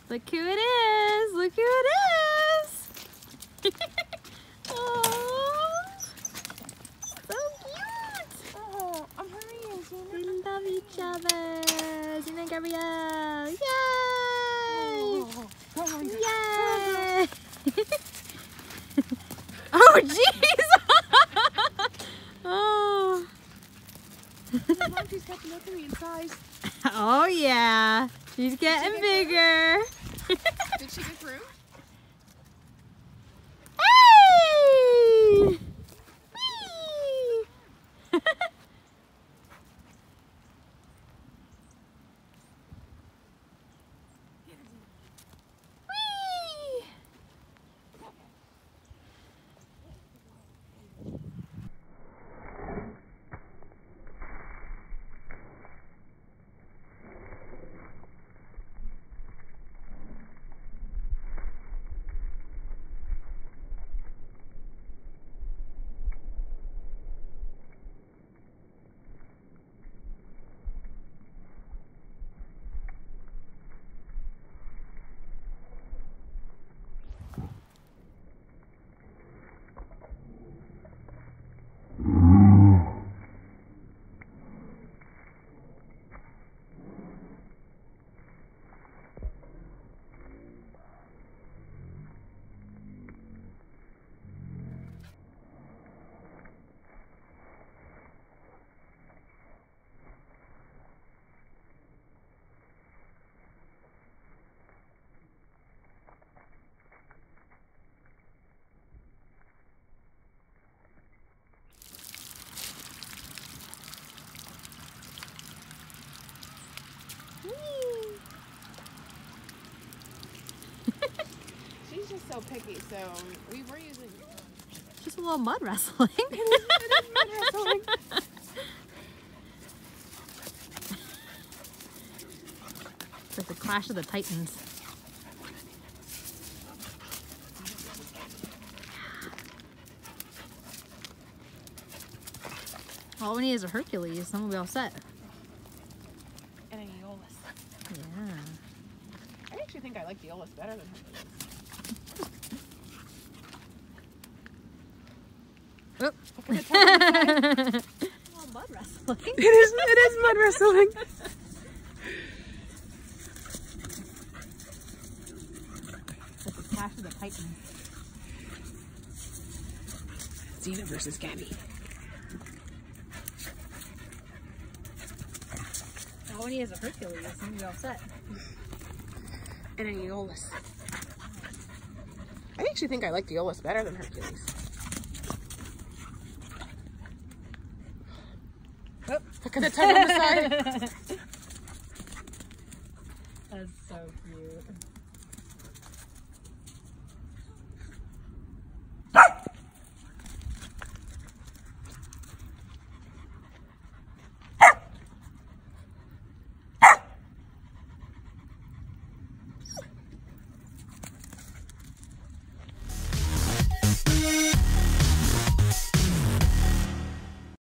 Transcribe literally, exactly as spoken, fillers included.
Look who it is. Look who it is. Oh, so cute. Oh, I'm hurrying, Zena. They love each other. Zena and Gabrielle. Yay! Oh, oh, Yay! Oh, jeez! Oh. Mom, she's got Mercury in size. Oh, yeah. She's getting get bigger. Did she get through? Hey! Whee! Whee! She's just so picky, so we were using... Just a little mud wrestling. It is, it is mud wrestling. It's like the Clash of the Titans. All we need is a Hercules, then we'll be all set. And a Aeolus. Yeah. I actually think I like the Aeolus better than Hercules. Oh. Look at the time. Oh, mud wrestling. It is, it is mud wrestling. It's like the Clash of the Titans. Zena versus Gabby. All we need is a Hercules, then we'll be all set. And an Aeolus. I actually think I like the Aeolus better than Hercules. Oh, look at the tug on the side.